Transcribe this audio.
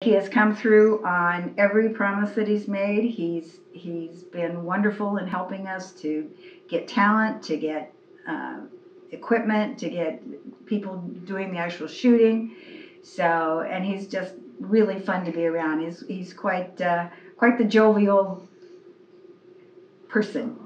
He has come through on every promise that he's made. He's been wonderful in helping us to get talent, to get equipment, to get people doing the actual shooting. So, and he's just really fun to be around. He's quite the jovial person.